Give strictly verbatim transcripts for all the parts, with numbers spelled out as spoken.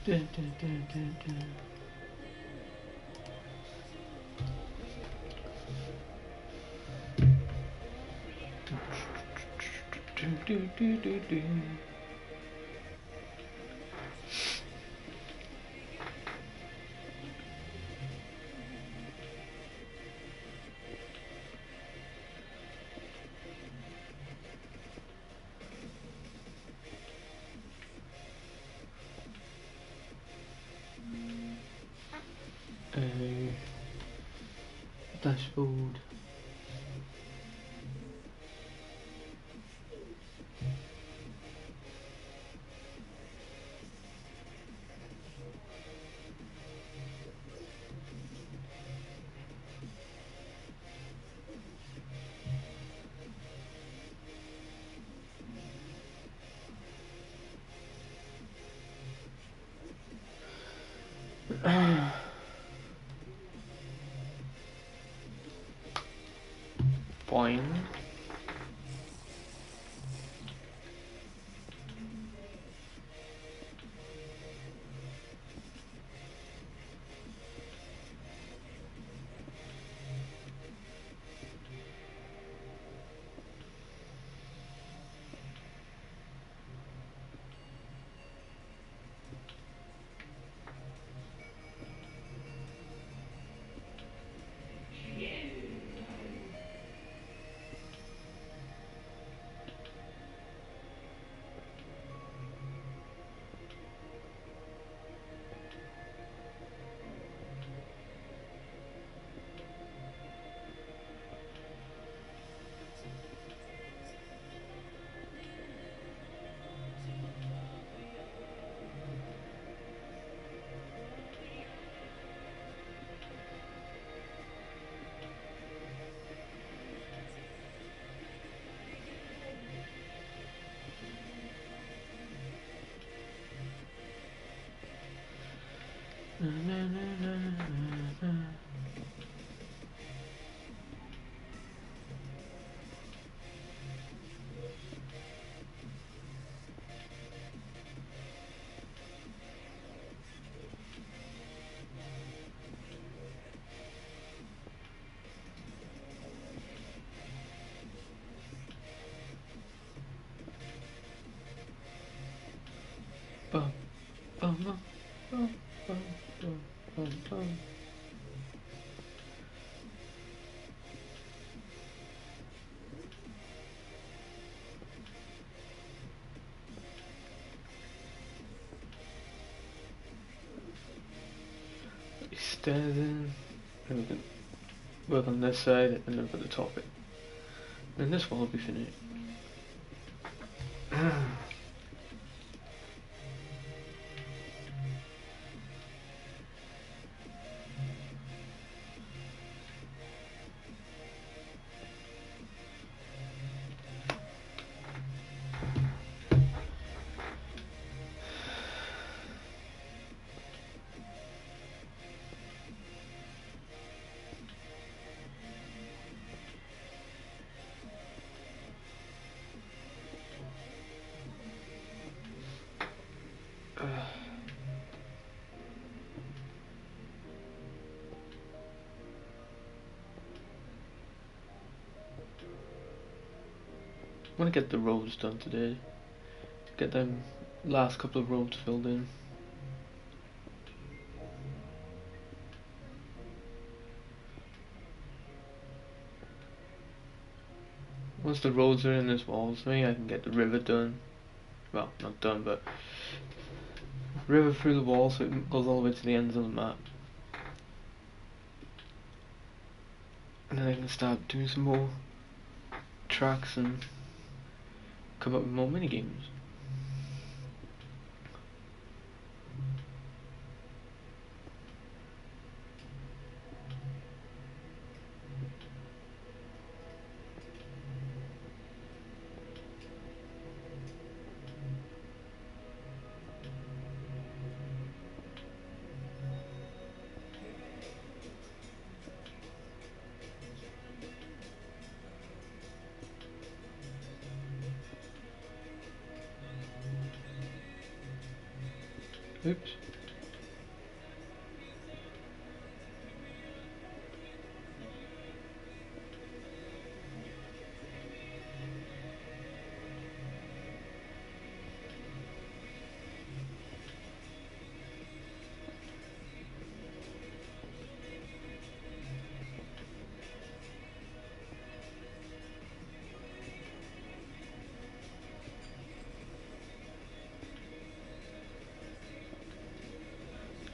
Dun, dun, dun, dun, dun. Do, do, do, do, do. Uh, dashboard. Fine. Na, na, na, na, na, na. Bum, bum, bum, bum, bum, bum, bum, bum. Stairs in. Then we can work on this side and then put the top in. Then this one will be finished. I want to get the roads done today. Get them last couple of roads filled in. Once the roads are in as well, so maybe I can get the river done. Well, not done, but river through the wall so it goes all the way to the ends of the map. And then I can start doing some more tracks and come up with more mini games. Oops.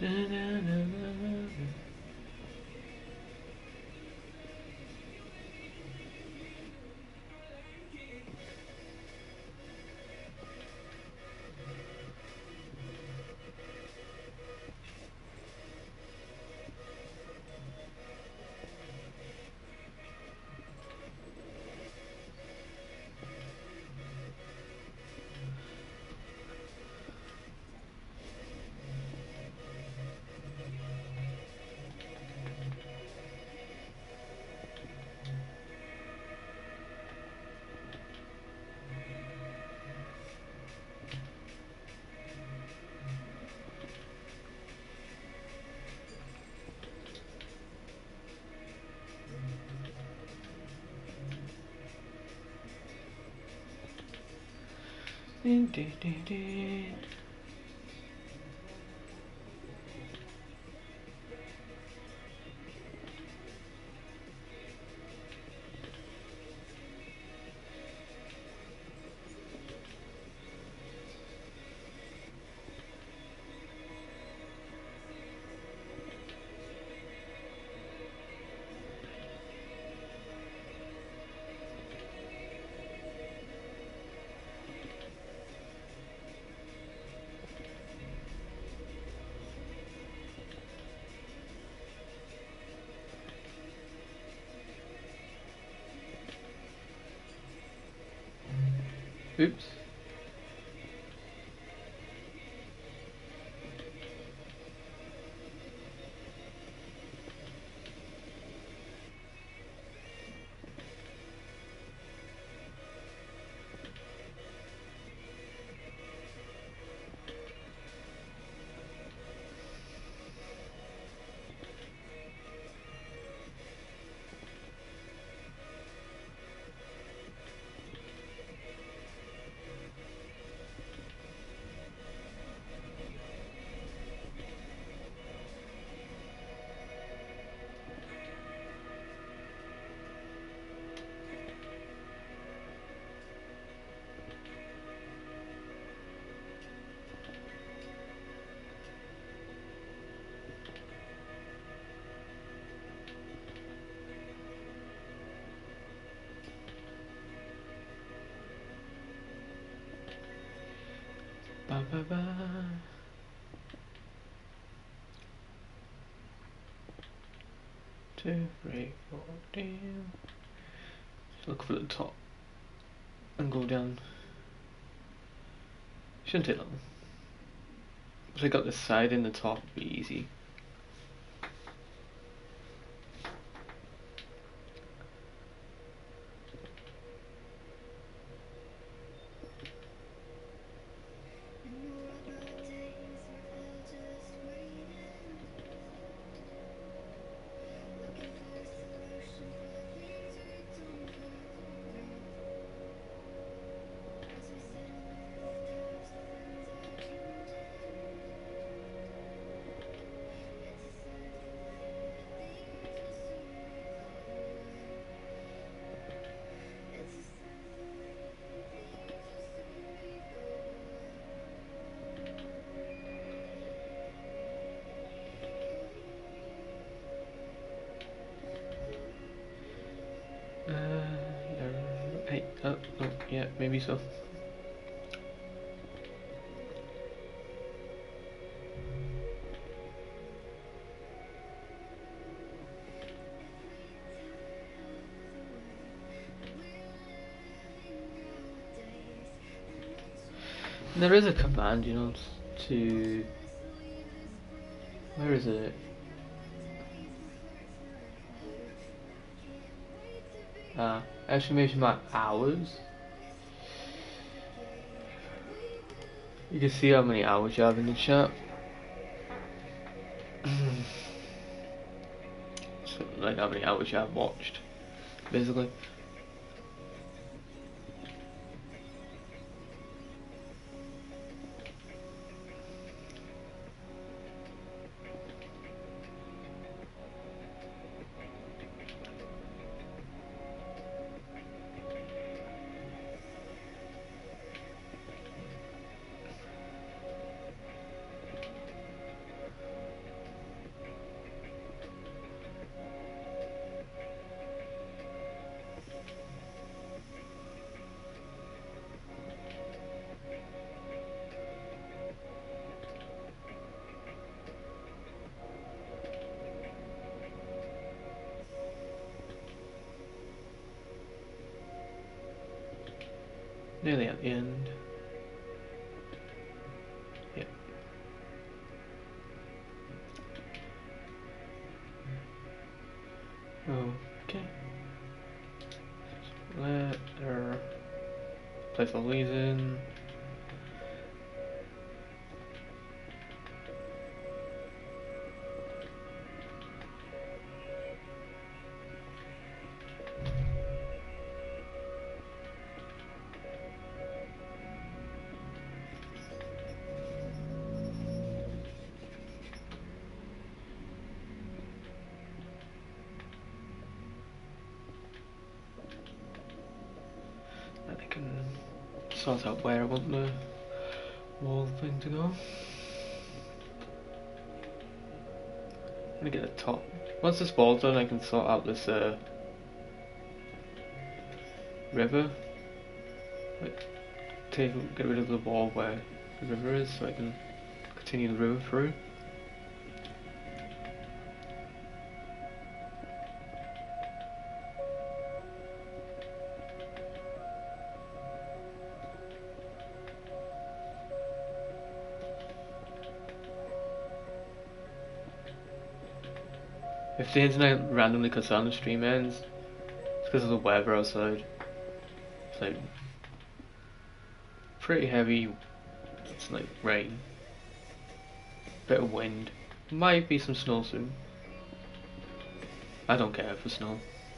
Ding, ding, ding, ding. Oops. Ba ba ba. Two, three, four, damn. Just look for the top and go down. Shouldn't take long. If I got the side and the top, it'd be easy. Uh, hey, oh, oh, yeah, maybe so. There is a command, you know, to... Where is it? Uh, exclamation mark hours. You can see how many hours you have in the chat. So, like how many hours you have watched, basically. Nearly at the end. Yep. Okay. Let her place all these in. And I can sort out where I want the wall thing to go. I'm gonna get the top. Once this wall's done, I can sort out this uh, river. Like, take get rid of the wall where the river is, so I can continue the river through. If the internet randomly cuts out and the stream ends, it's because of the weather outside. It's like pretty heavy. It's like rain, bit of wind, might be some snow soon. I don't care for snow.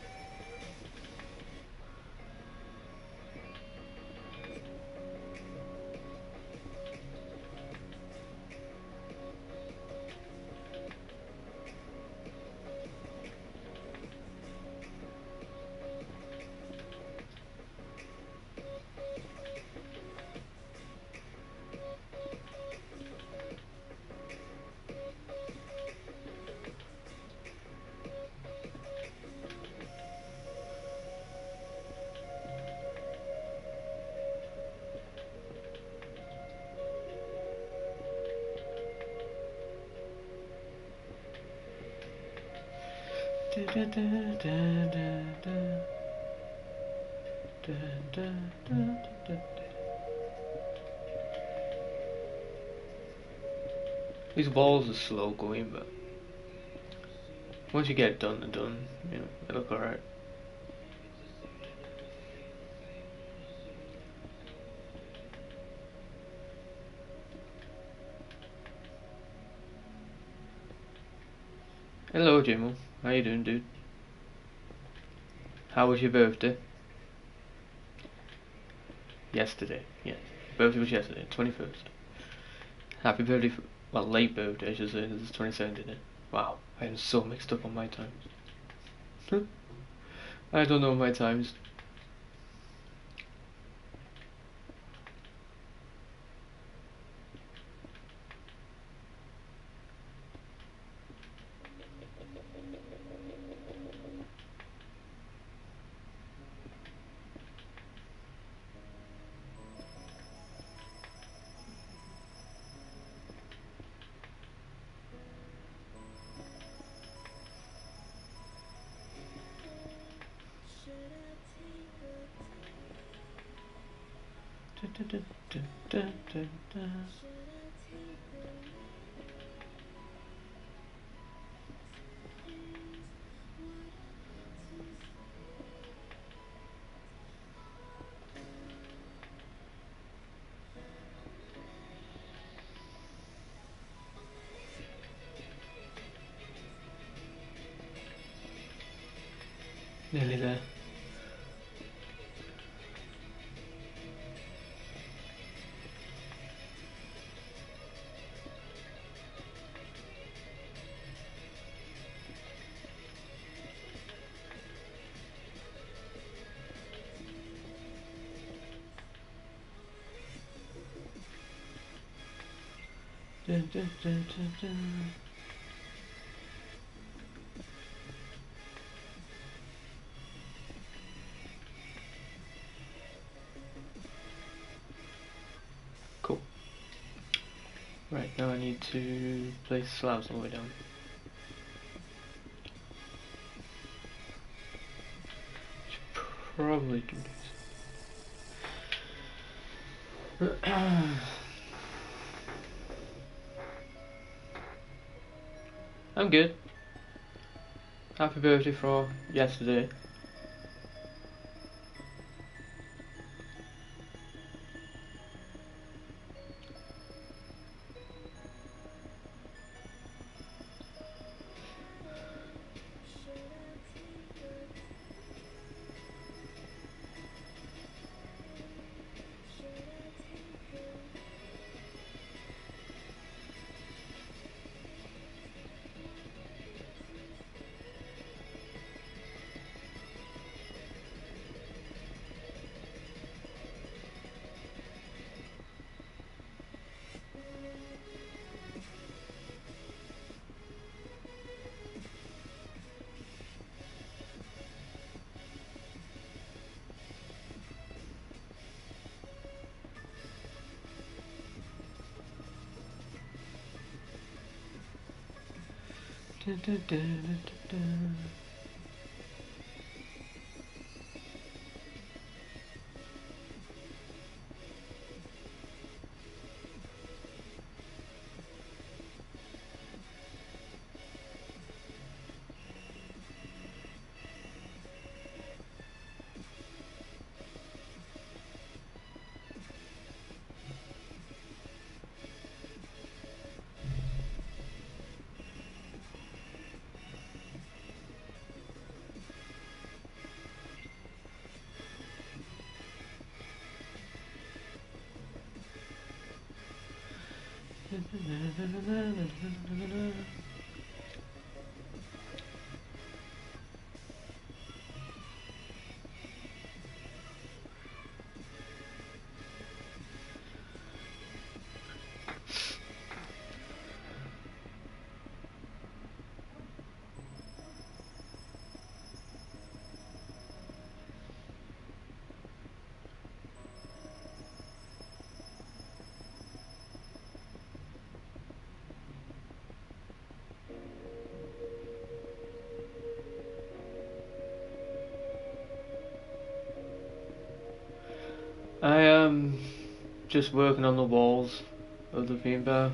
Da, da, da, da, da, da, da, da, da, da. These walls are slow going, but once you get it done and done, you know, they look alright. Hello, Jimmo. How you doing, dude? How was your birthday? Yesterday, yes. Birthday was yesterday, twenty-first. Happy birthday, for, well, late birthday, I should say, this is twenty-second, isn't it? Wow, I am so mixed up on my times. I don't know my times. Da, da, da, da, da, da. Nearly there. Da, da, da, da, da. Cool. Right, now I need to place slabs all the way down. Should probably do this. I'm good. Happy birthday for yesterday. Dun, dun, dun, dun, dun. I am just working on the walls of the theme bar.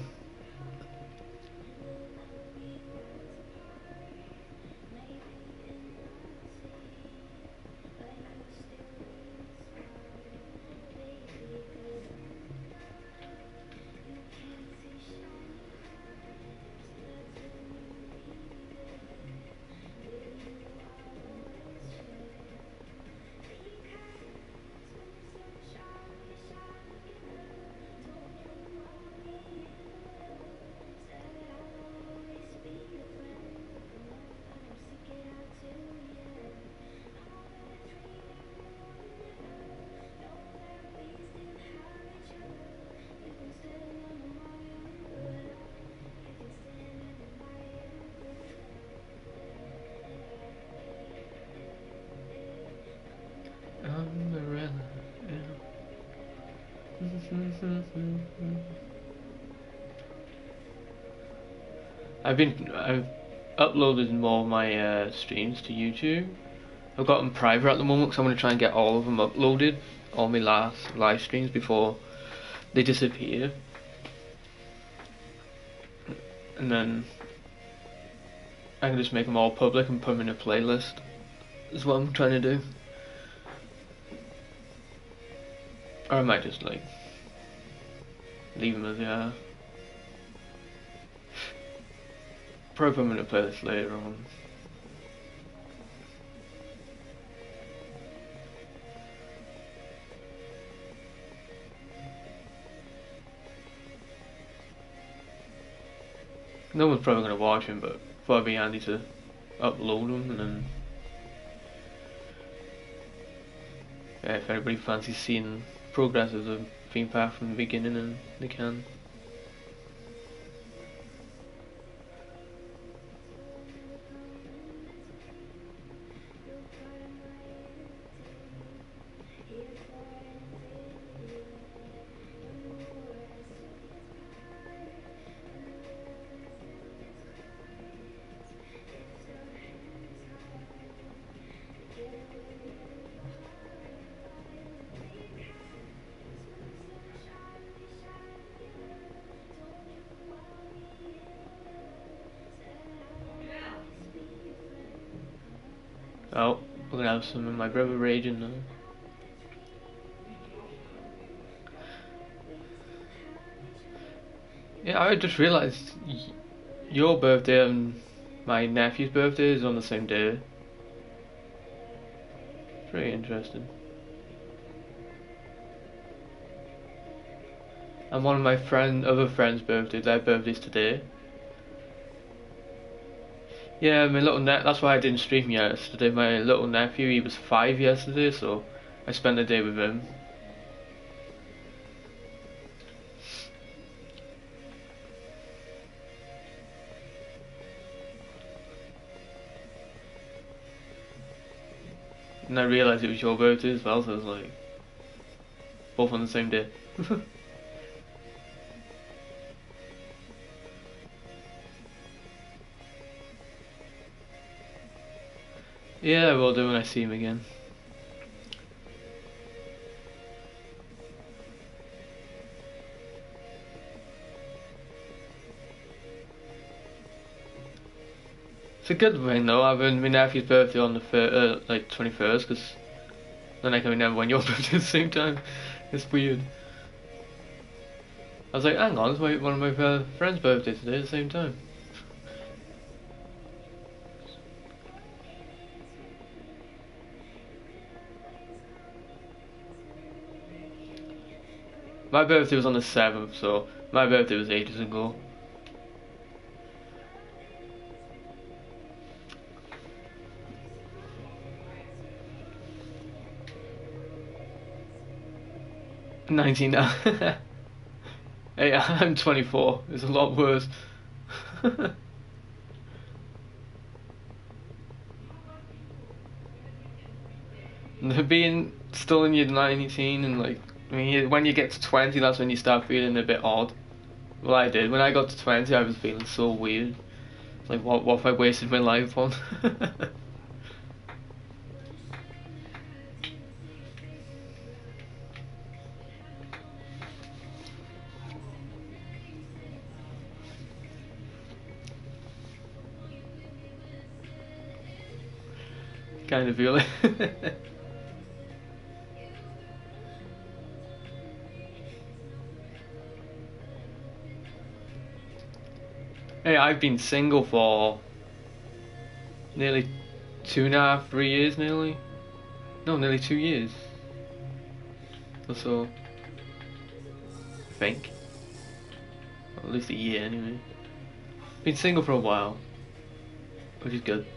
Umbrella, yeah. I've been I've uploaded more of my uh, streams to YouTube. I've got them private at the moment because I'm going to try and get all of them uploaded, all my last live streams before they disappear, and then I can just make them all public and put them in a playlist. Is what I'm trying to do. Or I might just like leave them as they are. Probably put them in a playlist later on. No one's probably going to watch them, but thought it'd be handy to upload them, and then yeah, if anybody fancies seeing progress of the theme park from the beginning, then they can. Oh, we're gonna have some of my brother raging now. Yeah, I just realised y your birthday and my nephew's birthday is on the same day. Pretty interesting. And one of my friend, other friends' birthdays, their birthday's today. Yeah, my little ne- that's why I didn't stream yesterday. My little nephew, he was five yesterday, so I spent the day with him. And I realised it was your birthday as well, so I was like, both on the same day. Yeah, I will do when I see him again. It's a good thing though, having my nephew's birthday on the fir- uh, like twenty-first, because then I can remember when your birthday at the same time. It's weird. I was like, hang on, it's my, one of my uh, friends' birthdays today at the same time. My birthday was on the seventh, so my birthday was ages ago. nineteen now. Hey, I'm twenty-four. It's a lot worse. Being still in your nineteen and like, I mean, when you get to twenty, that's when you start feeling a bit odd. Well, I did. When I got to twenty, I was feeling so weird. Like, what, what have I wasted my life on? Kind of feel it. Hey, I've been single for nearly two and a half, three years nearly. No, nearly two years. Or so. I think. Or at least a year anyway. Been single for a while. Which is good.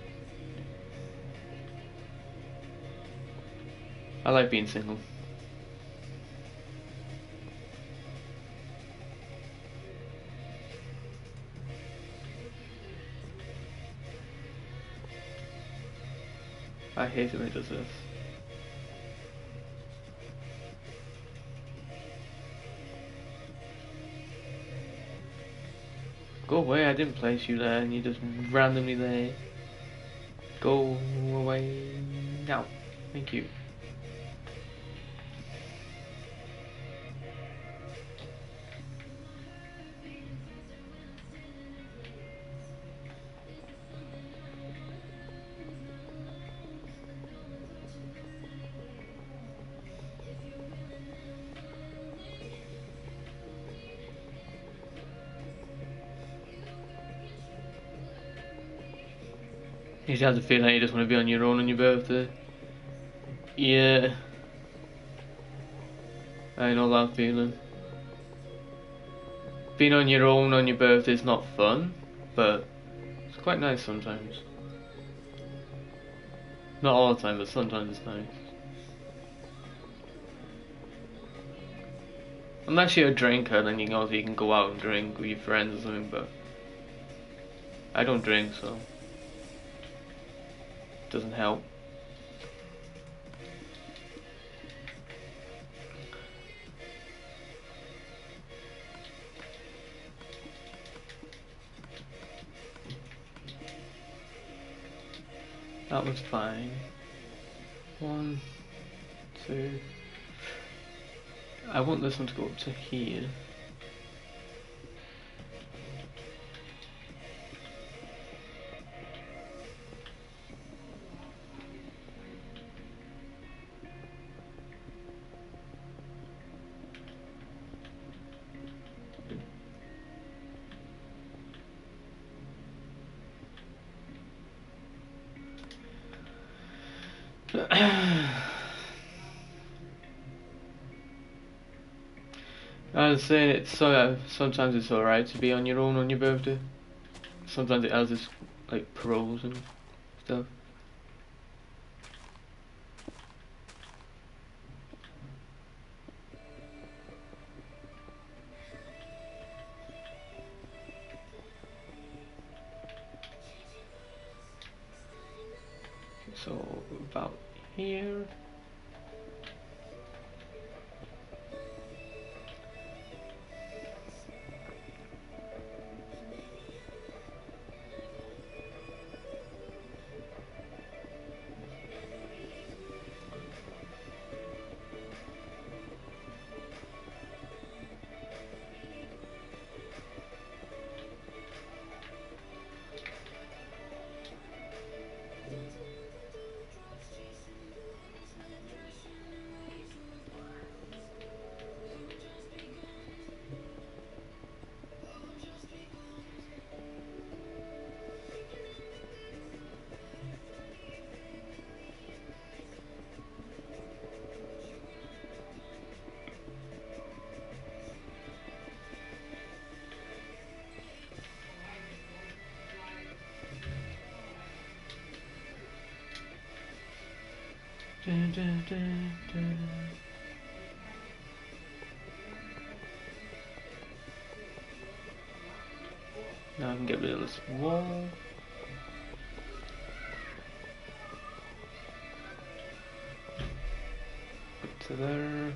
I like being single. I hate it when it does this. Go away, I didn't place you there and you're just randomly there. Go away now. Thank you. You just have the feeling you just want to be on your own on your birthday. Yeah. I know that feeling. Being on your own on your birthday is not fun, but it's quite nice sometimes. Not all the time, but sometimes it's nice. Unless you're a drinker, then you know you can go out and drink with your friends or something, but I don't drink, so it doesn't help. That was fine. One, two. I want this one to go up to here. I was saying it's so uh, sometimes it's alright to be on your own on your birthday. Sometimes it has its like pros and stuff. So about here. Dun, dun, dun, dun. Now I can get rid of this wall. Up to there.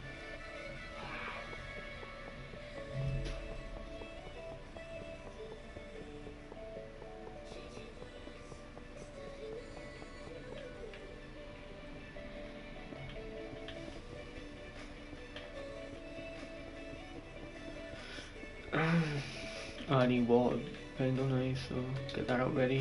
I need water, don't I? So get that out ready.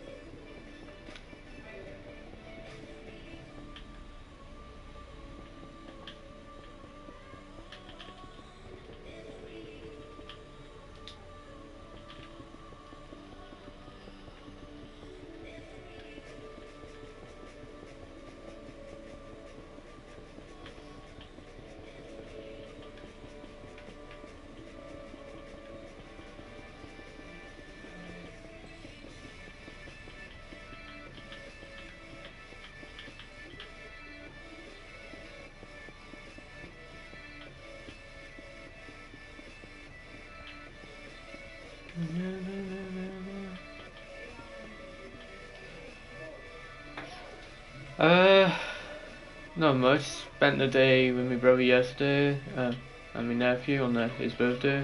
Uh, not much. Spent the day with my brother yesterday, uh, and my nephew on the, his birthday.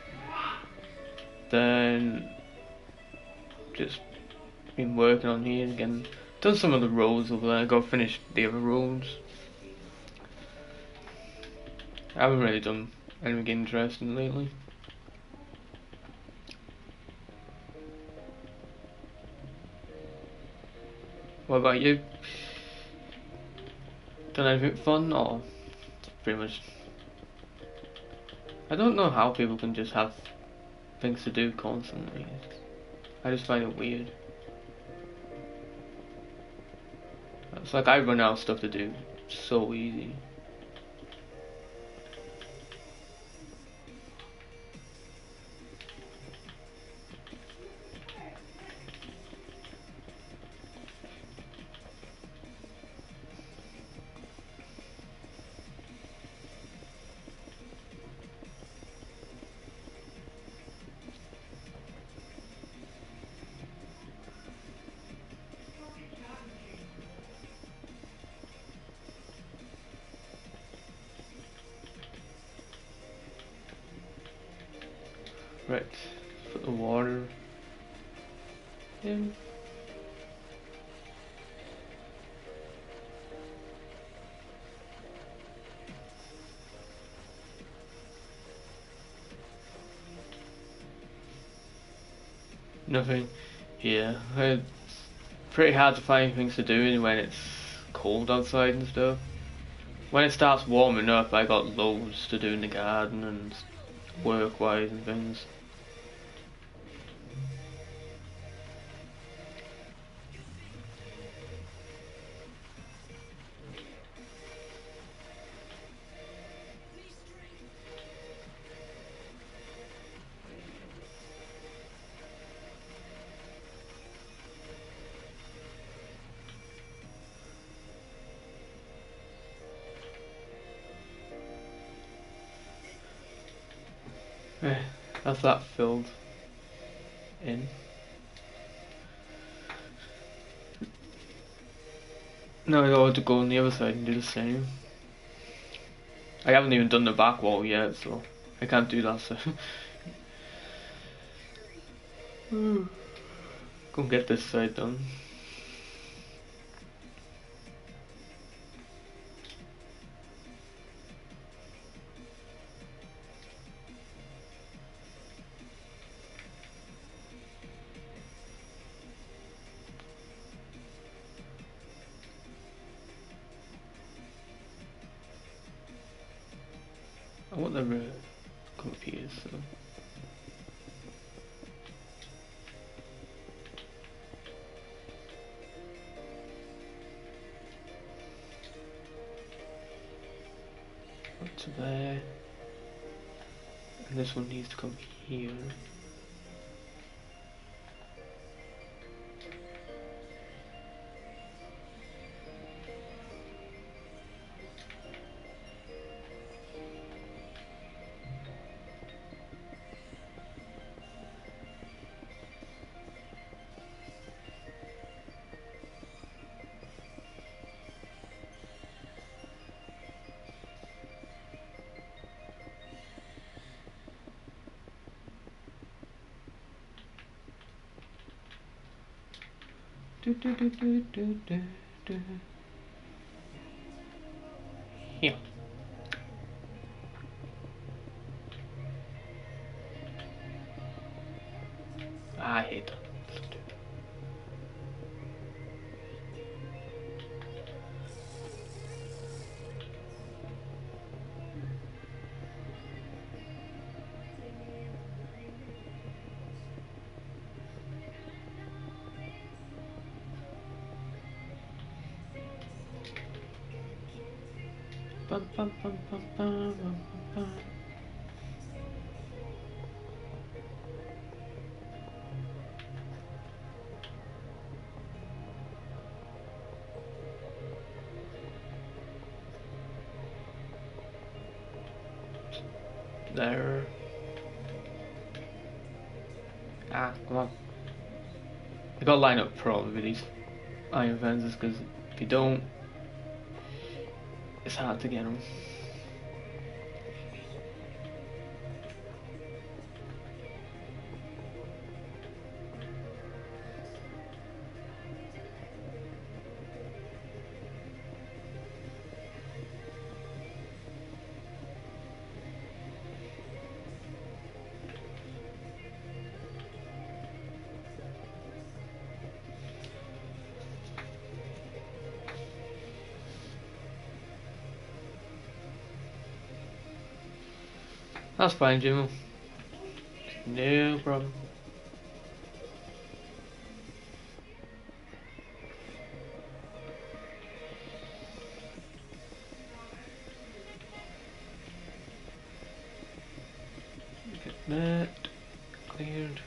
Then just been working on here again. Done some of the roads over there. Got finished the other roads. I haven't really done anything interesting lately. What about you? Done anything fun or pretty much? I don't know how people can just have things to do constantly. I just find it weird. It's like I run out of stuff to do so easy. Right, put the water in. Nothing. Yeah, it's pretty hard to find things to do when it's cold outside and stuff. When it starts warming up, I got loads to do in the garden and work-wise and things. Right, that's that filled in. Now I got to go on the other side and do the same. I haven't even done the back wall yet, so I can't do that, so go and get this side done. I want the uh, come up here, so up to there, and this one needs to come here. Do, do, do, do, do, do, do. Here. I hate that. Bum, bum, bum, bum, bum, bum, bum. There. Ah, come on. You gotta line up properly with these iron fences, because if you don't, it's hard to get them. That's fine, Jimmo. No problem. Get that cleared.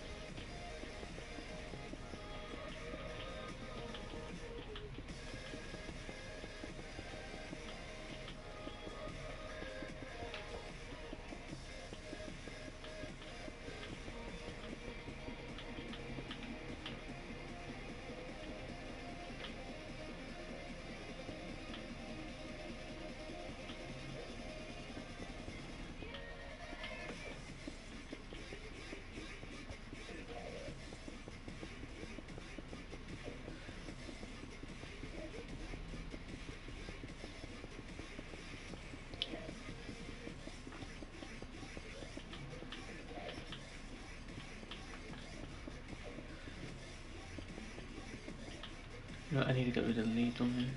No, I need to get rid of the leads on there.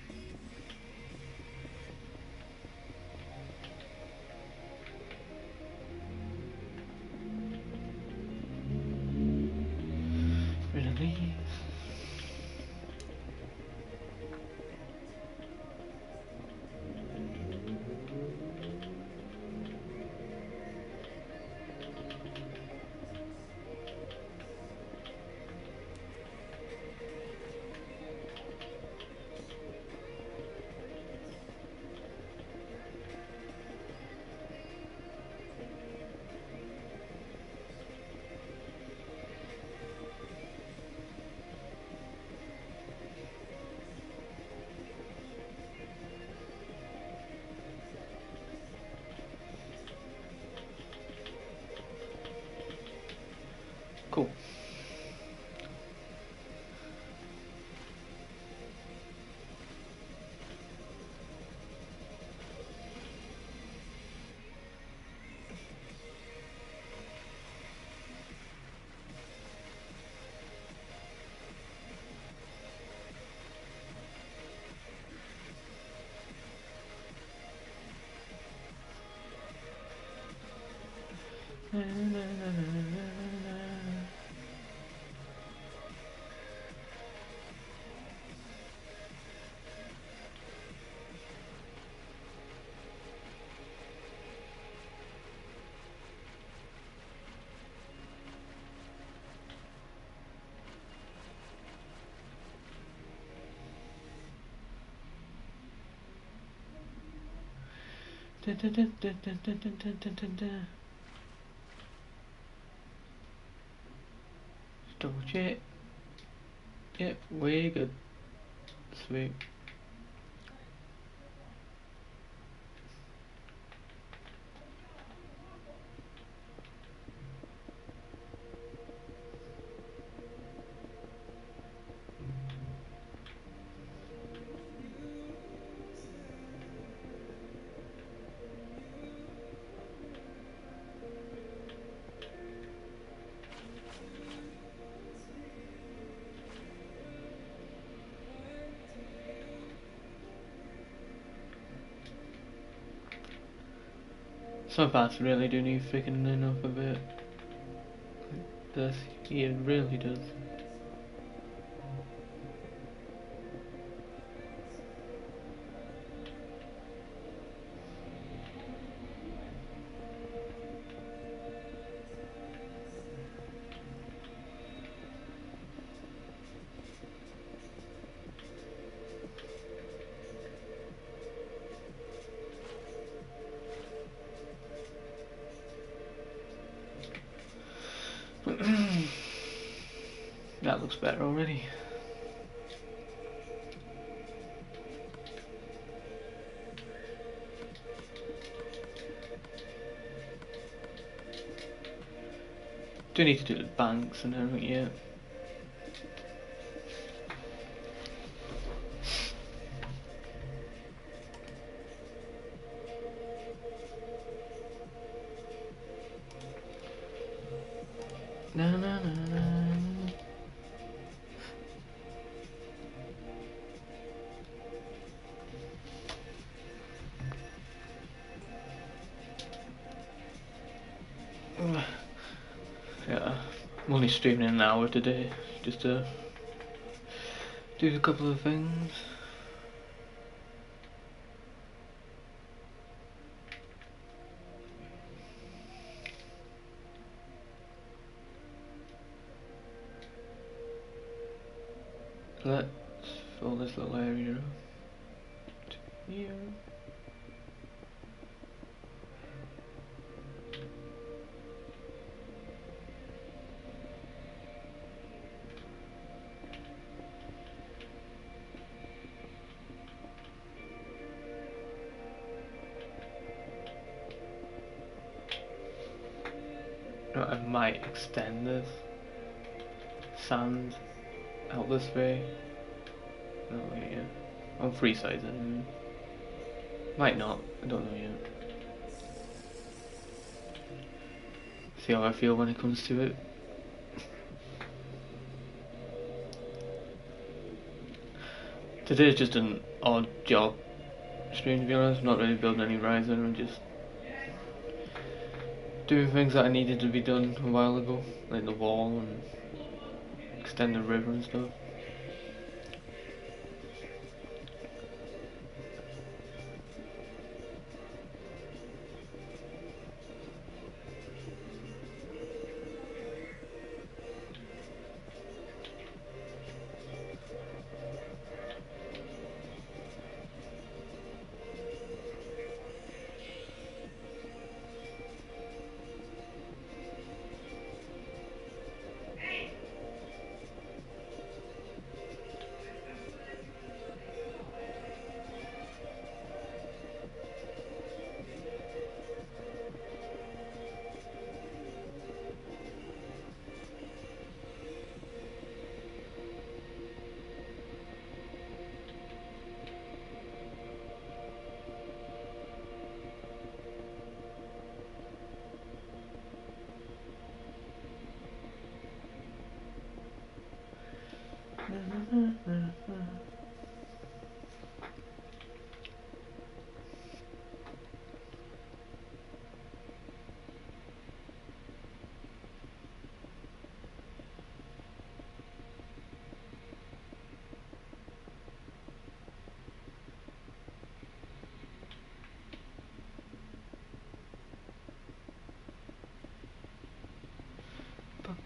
Rid of these. Double check. Yep, way good. Sweet. Some parts really do need thickening up a bit. This, yeah, it really does. That looks better already. Do need to do the banks and everything yet. Na na na na. Yeah, I'm only streaming an hour today, just to do a couple of things. Let's fill this little area up to here. I might extend this sand out this way. No, yeah. On three sides, and might not. I don't know yet. See how I feel when it comes to it. Today's just an odd job stream, to be honest. I'm not really building any riser. I'm just doing things that I needed to be done a while ago, like the wall and extend the river and stuff.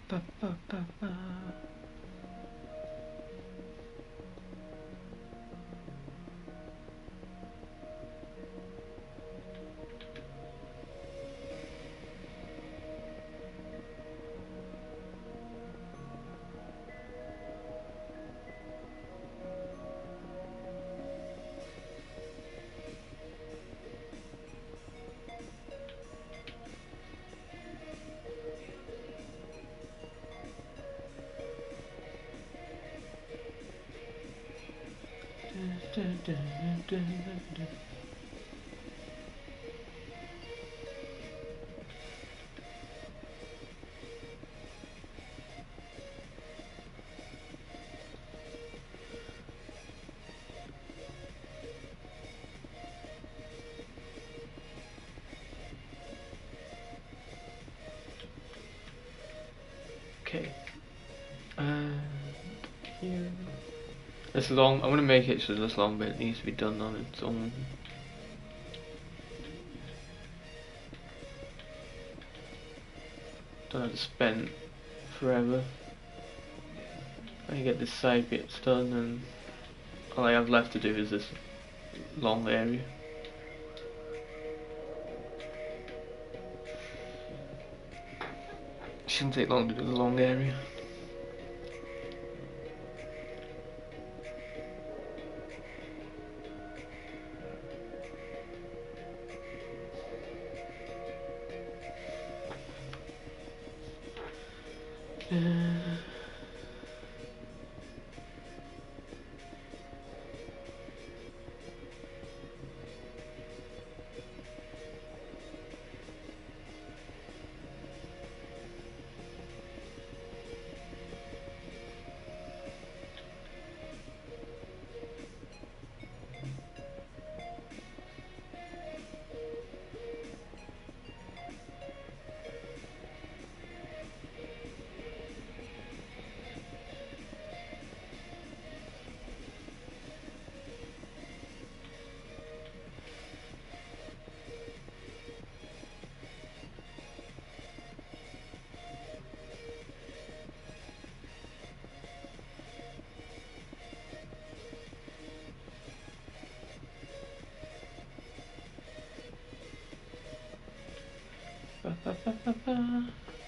ba, ba, ba, ba. Dun, dun, dun, dun, dun, dun. Okay. And here. This long. I'm gonna make it so this long bit needs to be done on its own. Don't have to spend forever. I can get this side bits done, and all I have left to do is this long area. Shouldn't take long to do the long area. Uh, ba, ba, ba, ba, ba.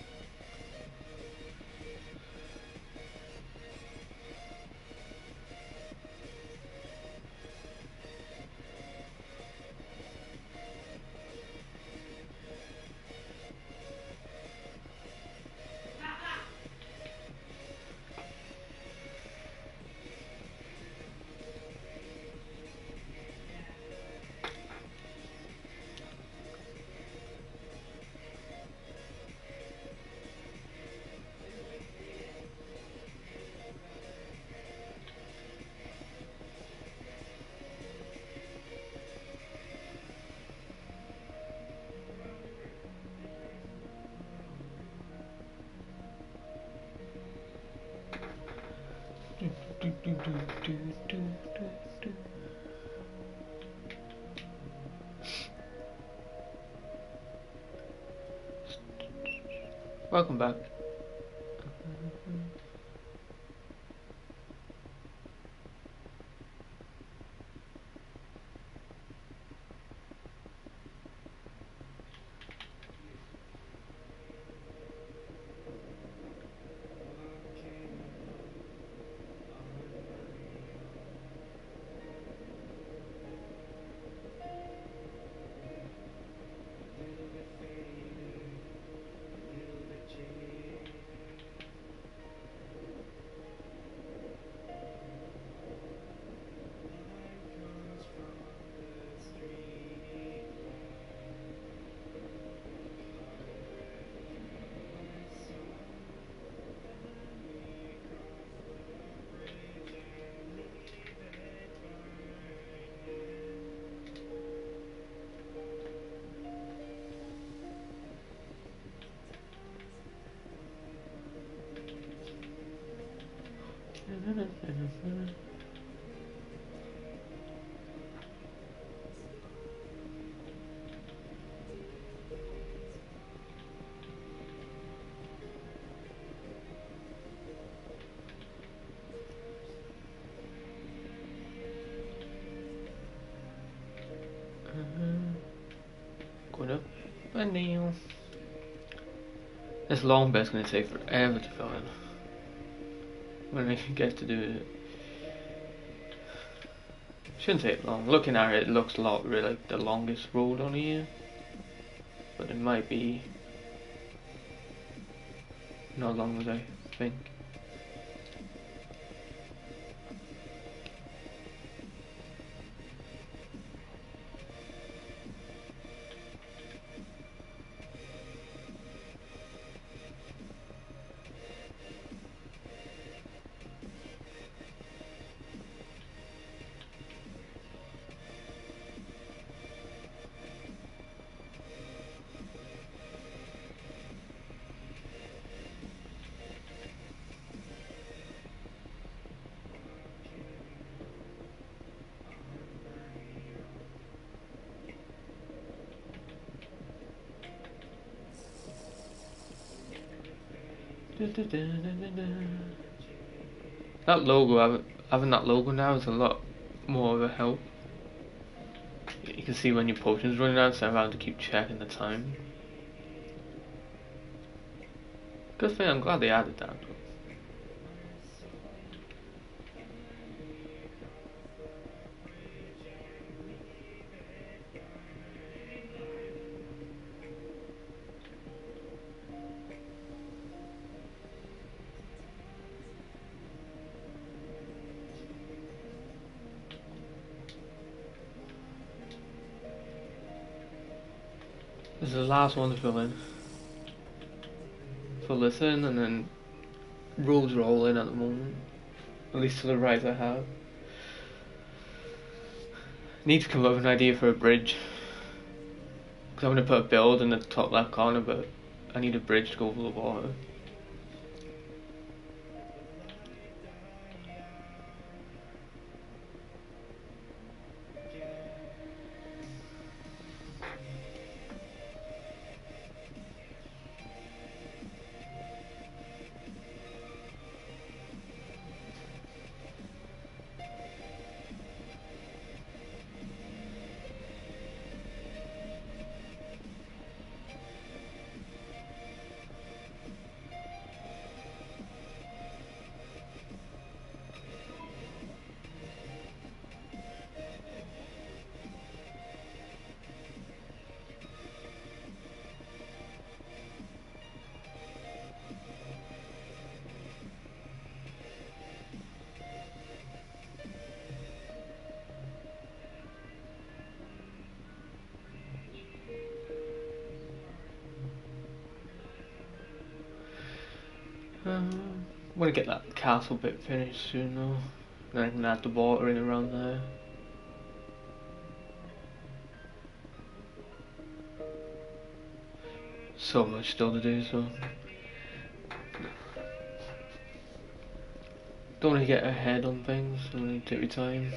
Do, do, do, do, do, do, do, do. Welcome back. a nail. This long bit's gonna take forever to fill in. When I get to do it. Shouldn't take long. Looking at it, it looks a lot really like the longest road on here. But it might be not as long as I think. That logo, having that logo now is a lot more of a help. You can see when your potion's running out instead of having to keep checking the time. Good thing, I'm glad they added that. This is the last one to fill in. Fill this in and then roads are all in at the moment. At least to the right I have. Need to come up with an idea for a bridge. Because I'm going to put a build in the top left corner, but I need a bridge to go over the water. Um, I want to get that castle bit finished soon though. Then I can add the water in around there. So much still to do, so don't want to get ahead on things, so I need to take your time.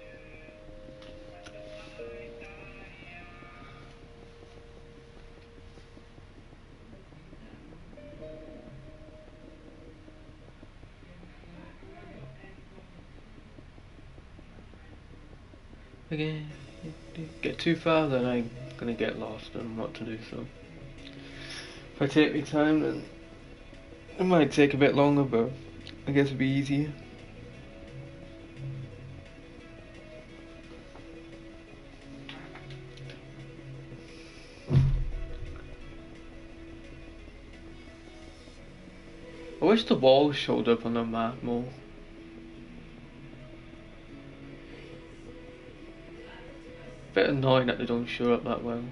Again, get too far, then I'm gonna get lost on what to do. So if I take my time, then it might take a bit longer, but I guess it'll be easier. I wish the walls showed up on the map more. Bit annoying that they don't show up that well.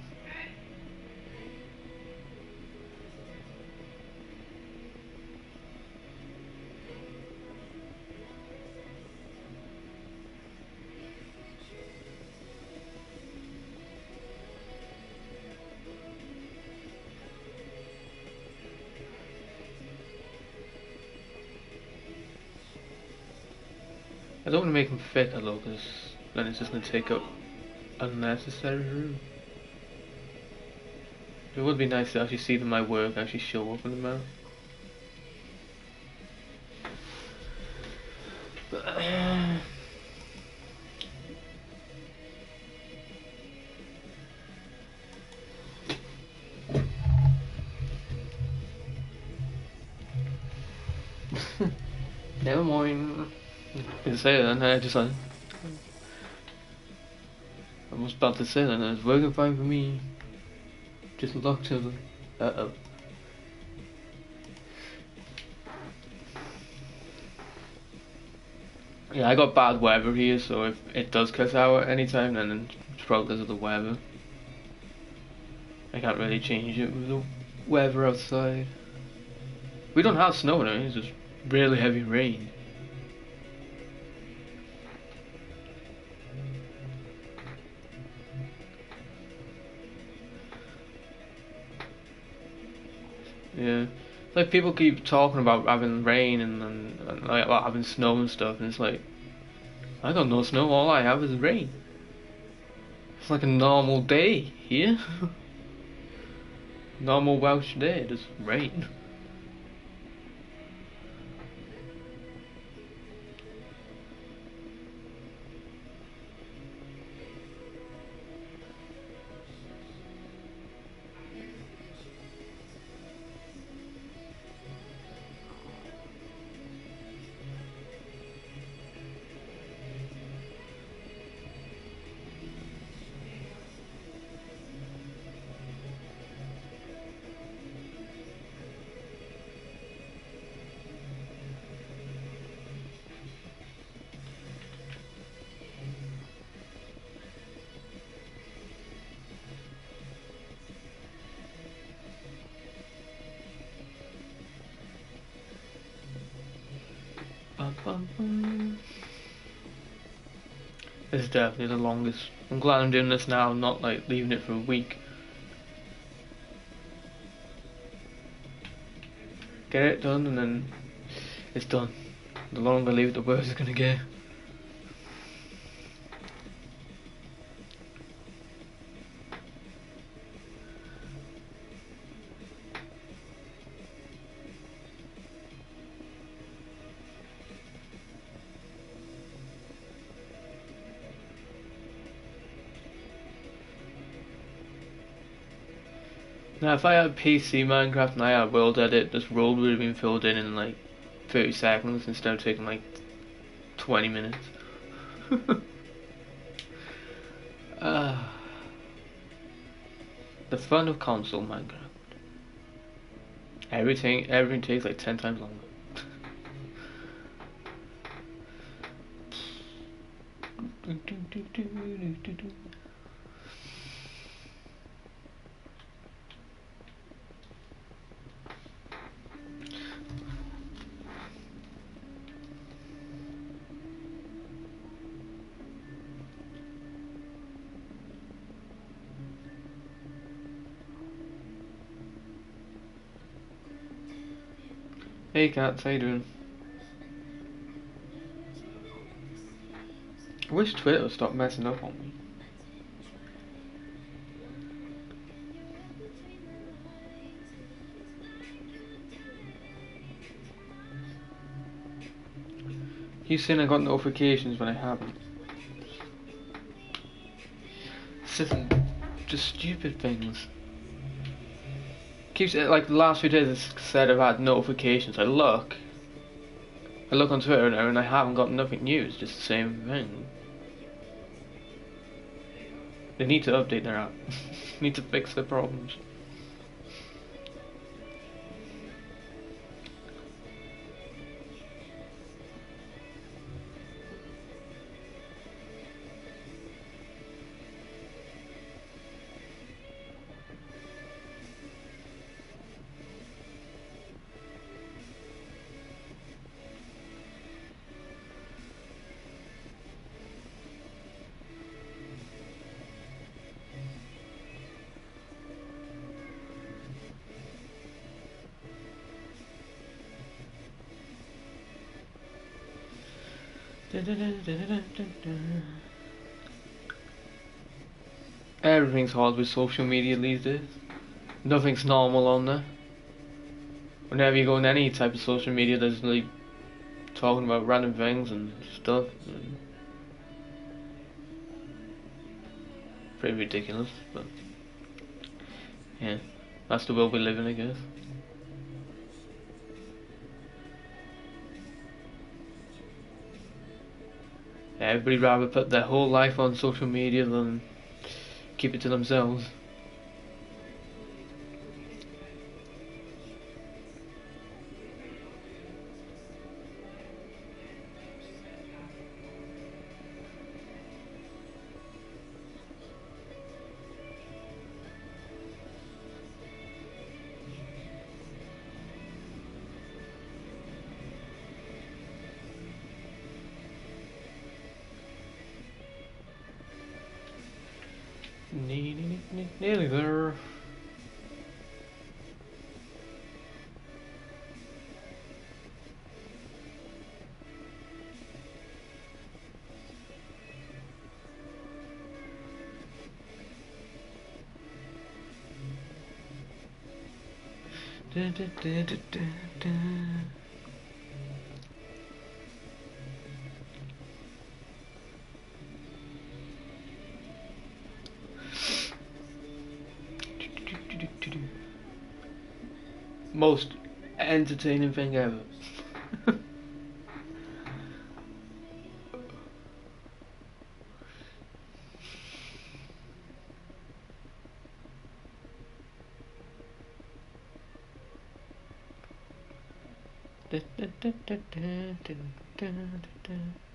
I don't want to make them thicker though, because then it's just going to take up unnecessary room. It would be nice to actually see that my work actually show up in the map. But, uh, Never mind. You say that, and I just like. I was about to say that, and it's working fine for me. Just locked to the. Uh oh. Yeah, I got bad weather here, so if it does cut out at any time, then it's probably because of the weather. I can't really change it with the weather outside. We don't have snow now, it's just really heavy rain. Yeah, it's like people keep talking about having rain and, and, and like well, having snow and stuff, and it's like I got no snow. All I have is rain. It's like a normal day here. Normal Welsh day, just rain. This is definitely the longest. I'm glad I'm doing this now, not like leaving it for a week. Get it done and then it's done. The longer I leave it, the worse it's gonna get. Now, if I had P C Minecraft and I had World Edit, this world would have been filled in in like thirty seconds instead of taking like twenty minutes. uh, the fun of console Minecraft. Everything, everything takes like ten times longer. Hey cats, how you doing? I wish Twitter would stop messing up on me. He's saying I got notifications when I haven't. It's just, just stupid things. Keeps like the last few days it's said I've had notifications. I look I look on Twitter now and I haven't got nothing new, it's just the same thing. They need to update their app. Need to fix their problems. Everything's hard with social media these days. Nothing's normal on there. Whenever you go on any type of social media, there's like talking about random things and stuff. And pretty ridiculous, but yeah, that's the world we live in, I guess. Everybody rather put their whole life on social media than keep it to themselves. Nearly there. Da, da, da, da, da, da. Most entertaining thing ever. Da, da, da, da, da, da, da, da.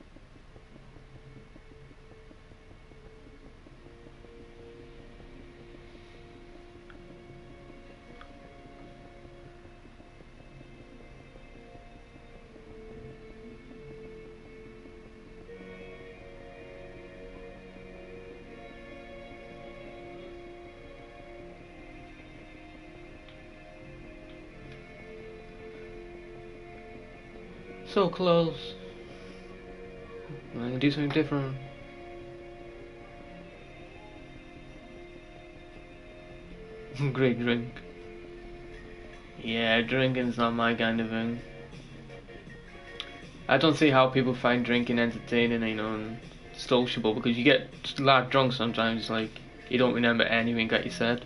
So close. I'm gonna do something different. Great drink. Yeah, drinking's not my kind of thing. I don't see how people find drinking entertaining, you know, and sociable, because you get a lot drunk sometimes, like, you don't remember anything that you said.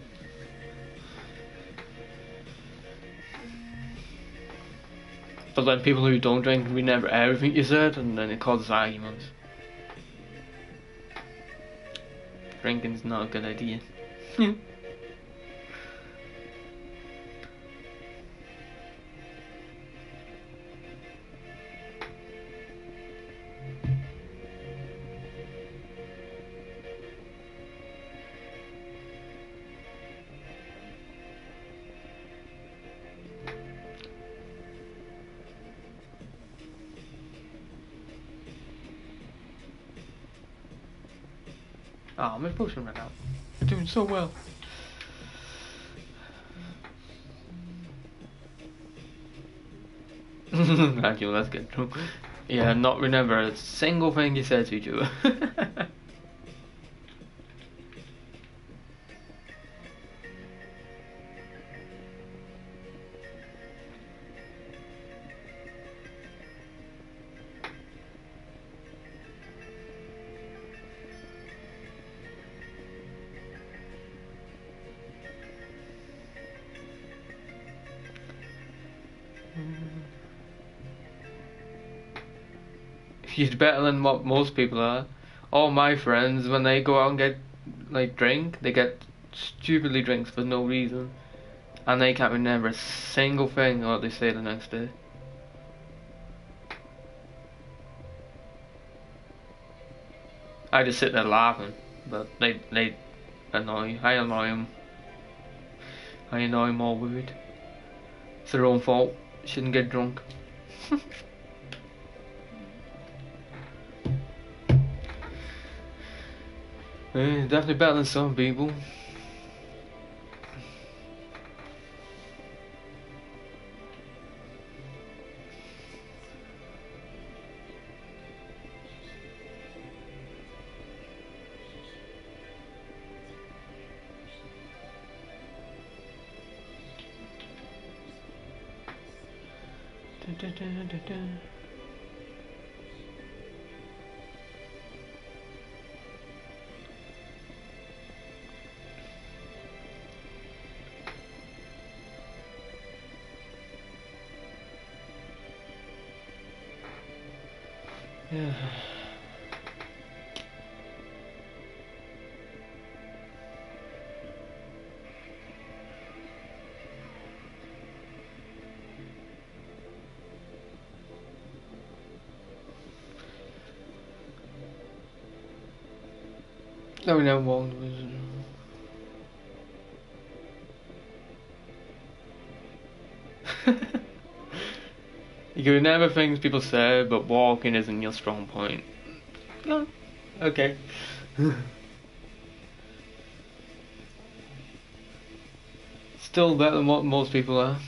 But then people who don't drink remember everything you said, and then it causes arguments. Drinking's not a good idea. Oh, my potion ran out. You're doing so well. Actually, let's get drunk. Yeah, not remember a single thing you said to each other. He's better than what most people are. All my friends, when they go out and get like drink, they get stupidly drinks for no reason, and they can't remember a single thing what they say the next day. I just sit there laughing, but they they annoy. I annoy them. I annoy them all with it. It's their own fault. Shouldn't get drunk. Yeah, definitely better than some people. Da, da, da, da, da. Yeah. No, we never won't. You can remember things people say, but walking isn't your strong point. No. Okay. Still better than what most people are.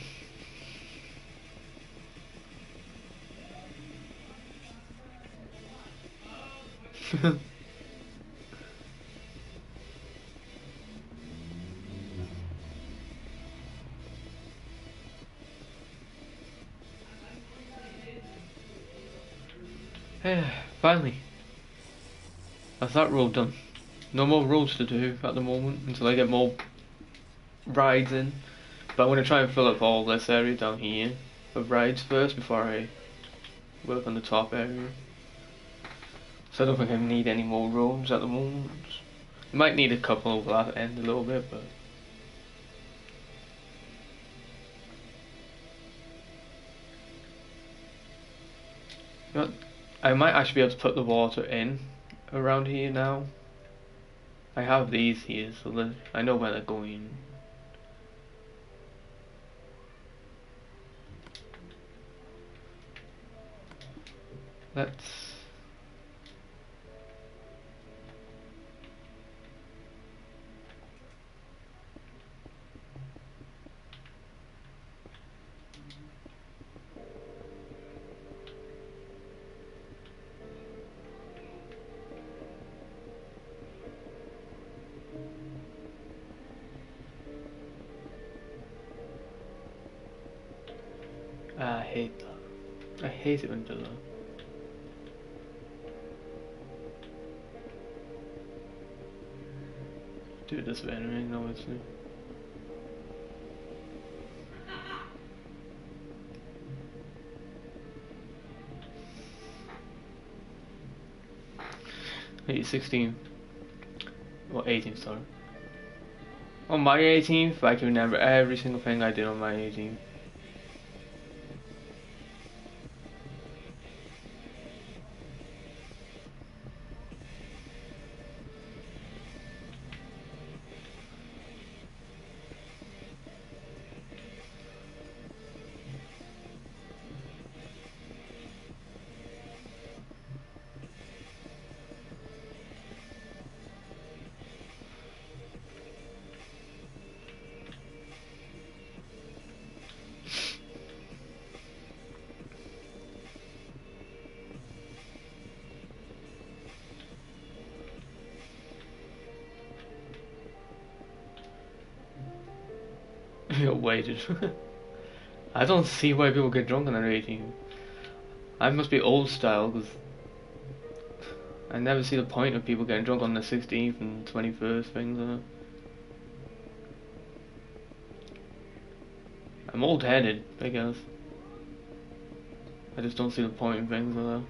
Finally. That's that road done. No more roads to do at the moment until I get more rides in. But I'm going to try and fill up all this area down here of rides first before I work on the top area. So I don't think I need any more roads at the moment. I might need a couple over that end a little bit, but you know, I might actually be able to put the water in around here now. I have these here, so that I know where they're going. Let's I hate that. I hate it when it does that. Do it this way anyway, no it's new. Maybe sixteen. Or eighteenth, sorry. On my eighteenth, I can remember every single thing I did on my eighteenth. Waited. I don't see why people get drunk on their eighteenth. I must be old style because I never see the point of people getting drunk on the sixteenth and twenty-first things. Uh. I'm old headed, I guess. I just don't see the point in things like that.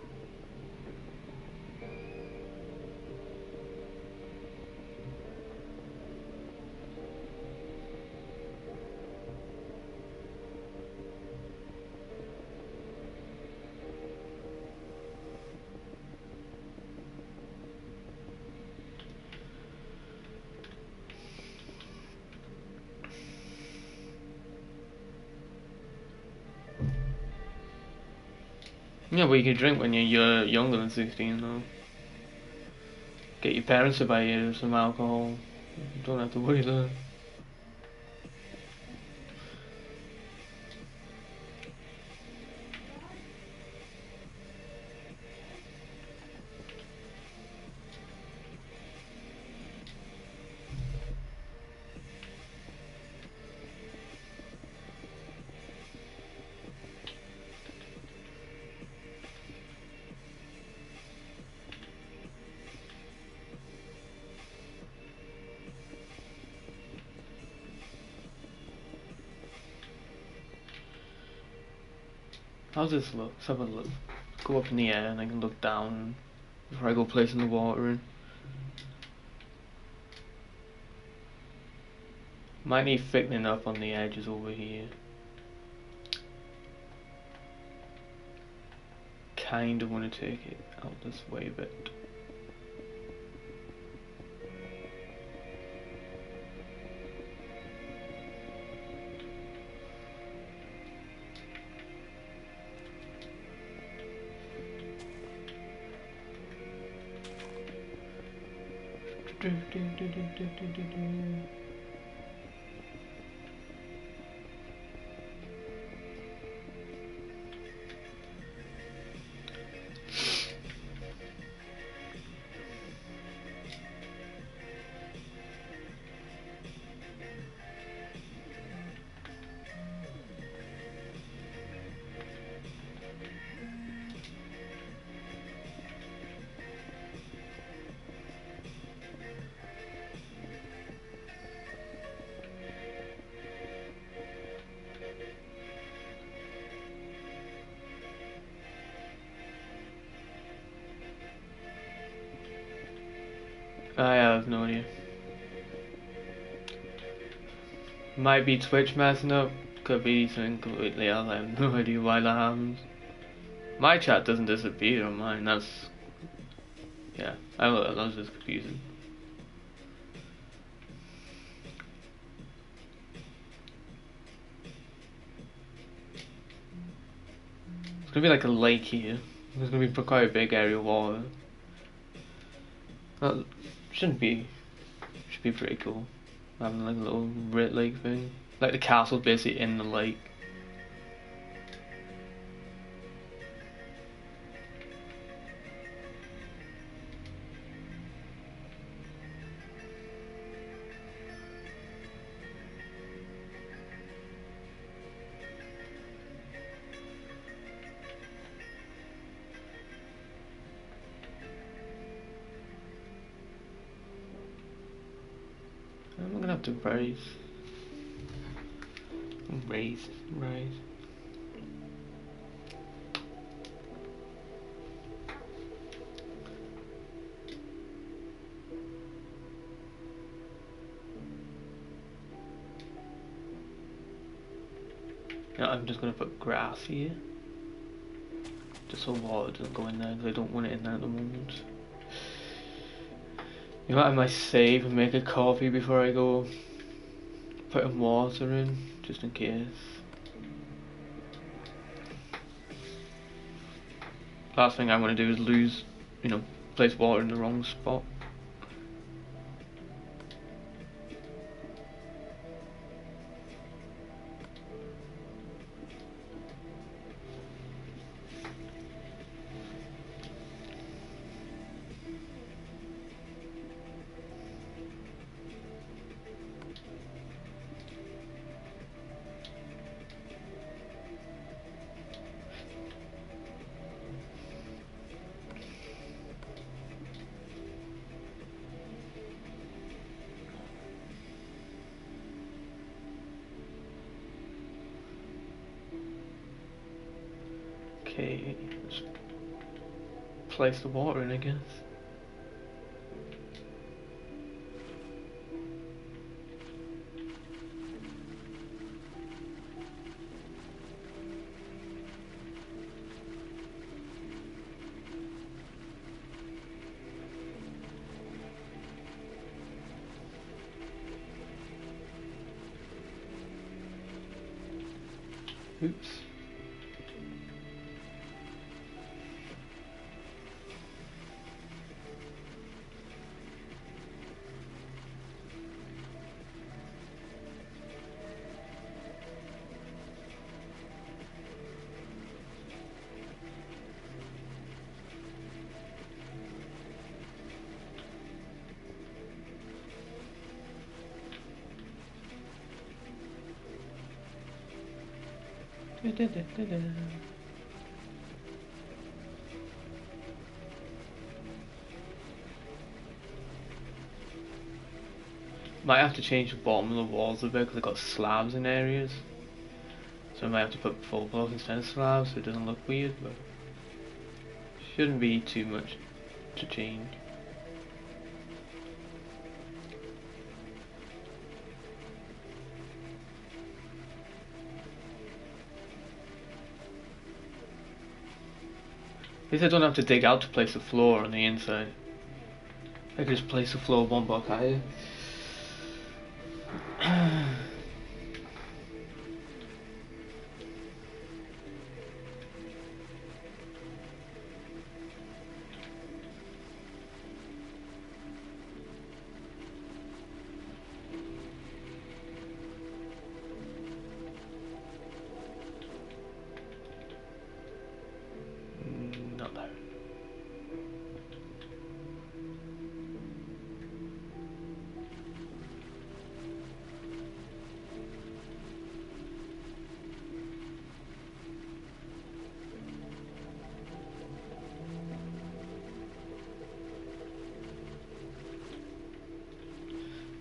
Yeah, but you can drink when you're, you're younger than sixteen though. Get your parents to buy you some alcohol. You don't have to worry though. How's this look? Let's have a look. Go up in the air and I can look down before I go placing the water in. Might need thickening up on the edges over here. Kind of want to take it out this way a bit. I have no idea. Might be Twitch messing up, could be something completely else. I have no idea why that happens. My chat doesn't disappear on mine, that's... yeah, I don't know, that's just confusing. It's gonna be like a lake here. There's gonna be quite a big area of water. That shouldn't be, should be pretty cool. Having like a little red lake thing. Like the castle basically in the lake. I'm gonna have to raise, raise, raise. Yeah, I'm just gonna put grass here, just so water doesn't go in there, because I don't want it in there at the moment. You know, I might save and make a coffee before I go putting water in, just in case. Last thing I want to do is lose, you know, place water in the wrong spot. Okay, let's place the water in, I guess. Oops. Da, da, da, da, da. Might have to change the bottom of the walls a bit because I've got slabs in areas. So I might have to put full blocks instead of slabs so it doesn't look weird, but shouldn't be too much to change. At least I don't have to dig out to place the floor on the inside. I can just place the floor one block higher.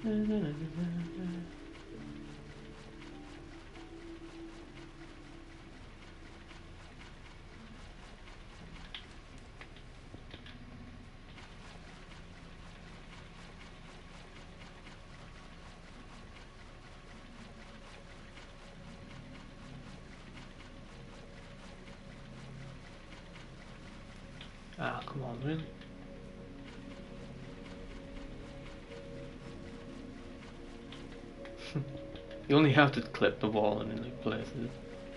Ah, come on, really? You only have to clip the wall and then like place it.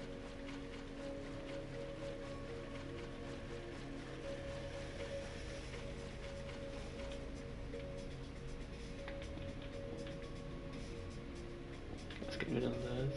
Let's get rid of this.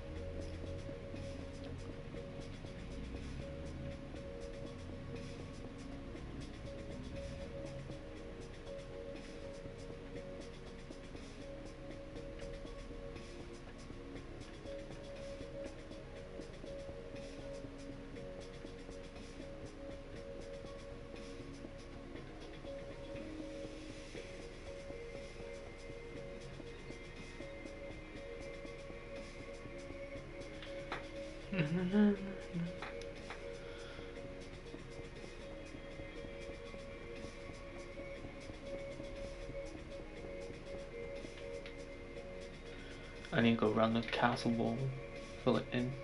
I need to go around the castle wall, fill it in.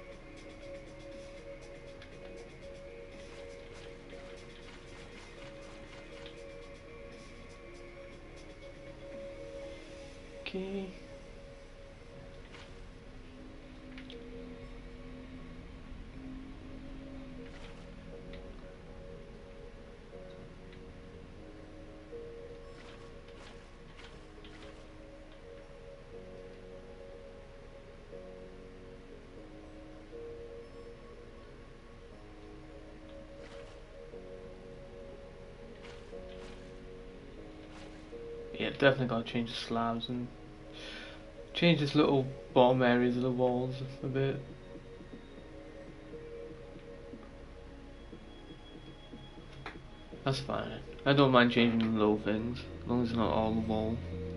Okay. Yeah, definitely gotta change the slabs and change this little bottom areas of the walls a bit. That's fine. I don't mind changing the little things, as long as it's not all the wall.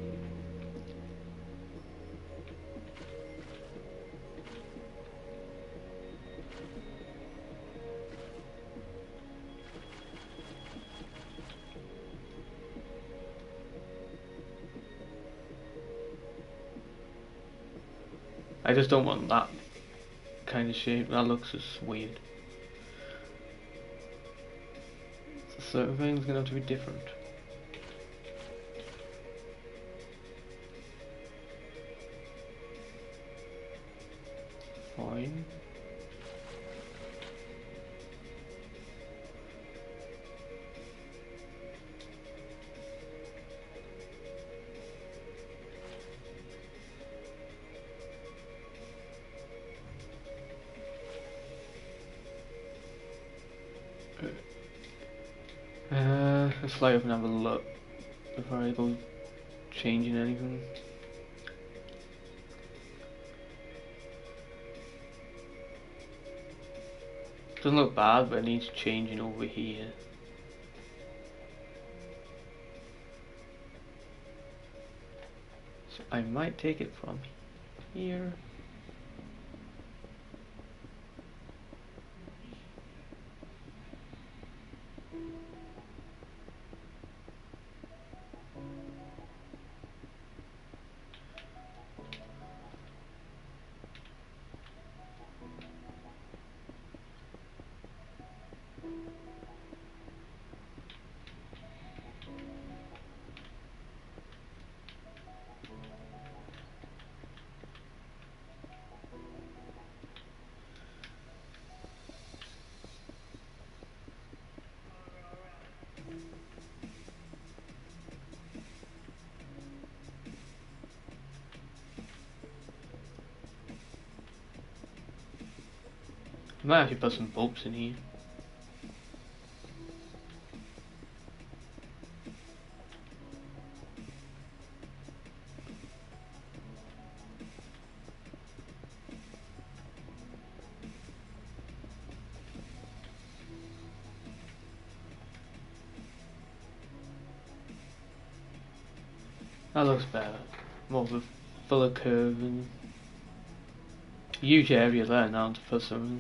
I just don't want that kind of shape. That looks just weird. So certain things gonna have to be different. Fine. Uh, let's fly up and have a look before I go changing anything. Doesn't look bad, but it needs changing over here. So I might take it from here. I might actually put some bulbs in here. That looks better. more of a fuller curve and huge area there now to put something.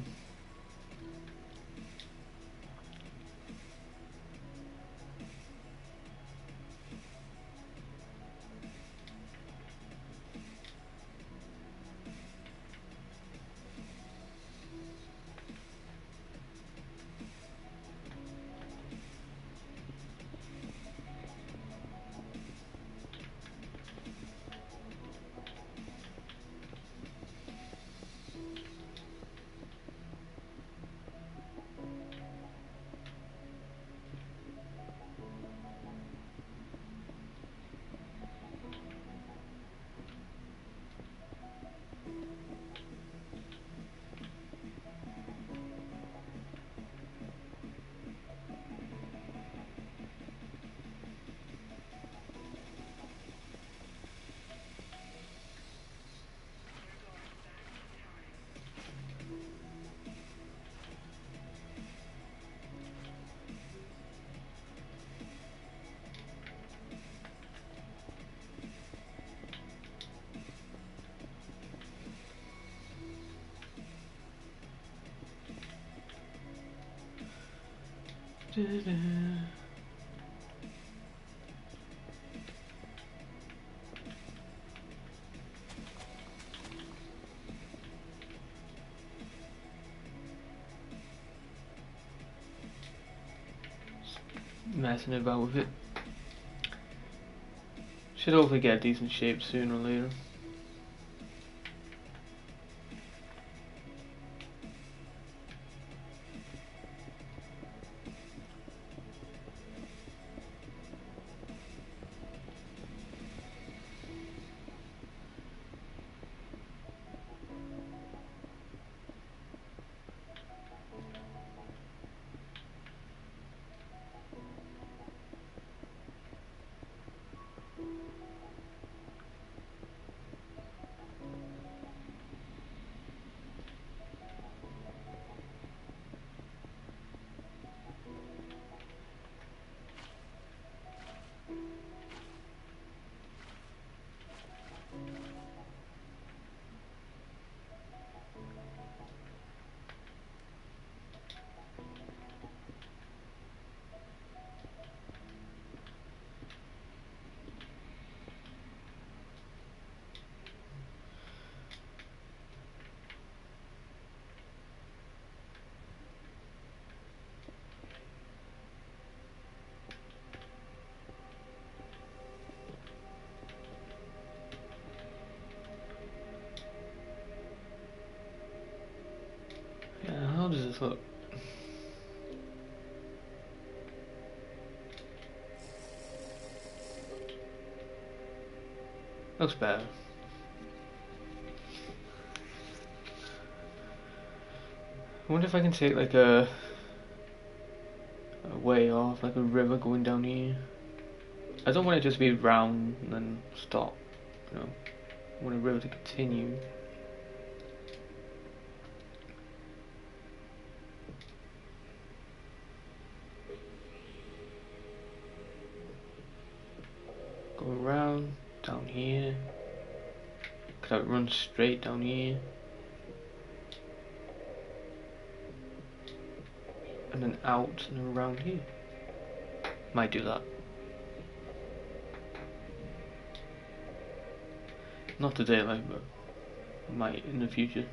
Messing about with it. Should hopefully get a decent shape sooner or later. Yeah, how does this look? Looks better. I wonder if I can take like a, a way off, like a river going down here. I don't want it just to be round and then stop, you know. I want a river to continue. Going round, down here. Could I run straight down here? And then out and around here. Might do that. Not today, like, but might in the future.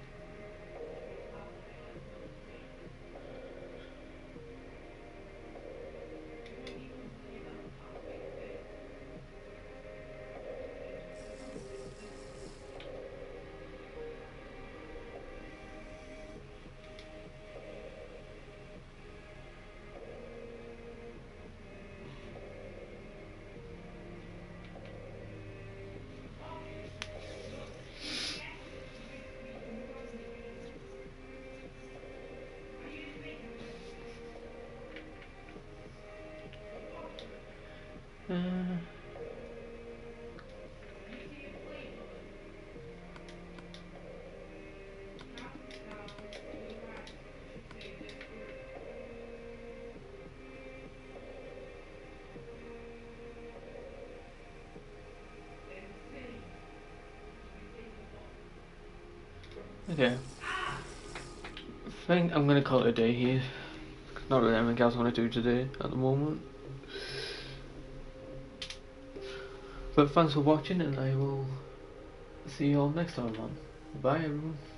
okay. I think I'm gonna call it a day here. Not really anything else I want to do today at the moment. But thanks for watching, and I will see you all next time, man. Bye, everyone.